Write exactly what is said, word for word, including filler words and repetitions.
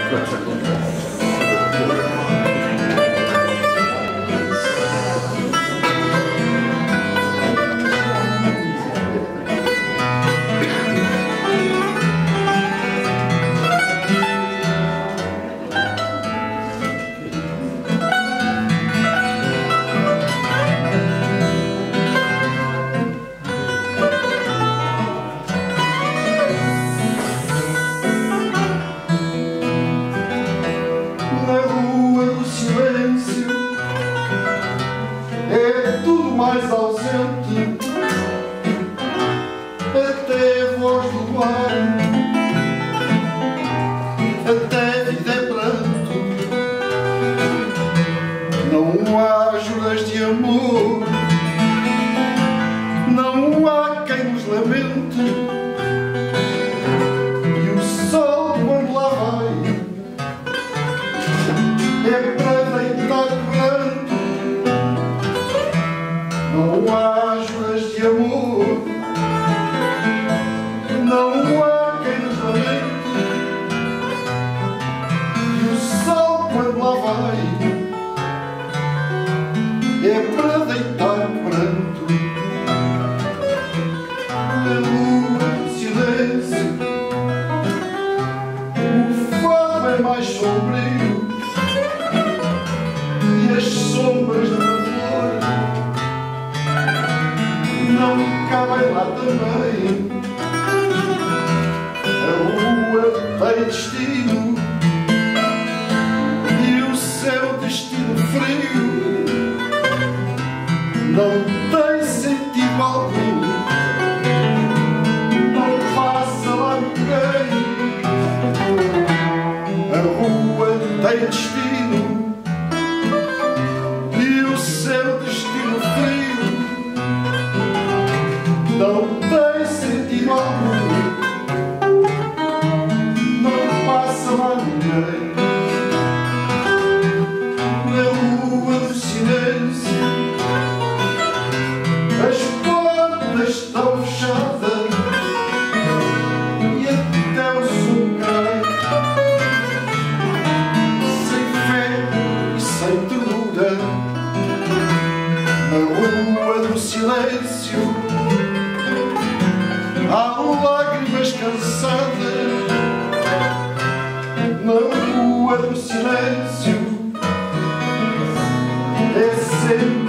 Mais ausente, até a voz do ar, até a vida é pranto. Não há juras de amor, não há quem nos lamente. E o sol, quando lá vai, é para deitar pranto. Não há juras de amor, não há quem nos lamente. E o sol, quando lá vai, é para deitar pranto. Na lua do silêncio, o fado é mais sombrio e as sombras da flor não cabem lá também. A lua tem destino e o seu destino frio não tem sentido algum. Não passa lá ninguém. A lua tem destino e o seu destino frio não tem sentido algum. Não passa lá ninguém. Na lua do silêncio, as portas estão fechadas e até o som cai, sem fé e sem ternura. Na lua do silêncio há lágrimas cansadas. Na lua do silêncio é sempre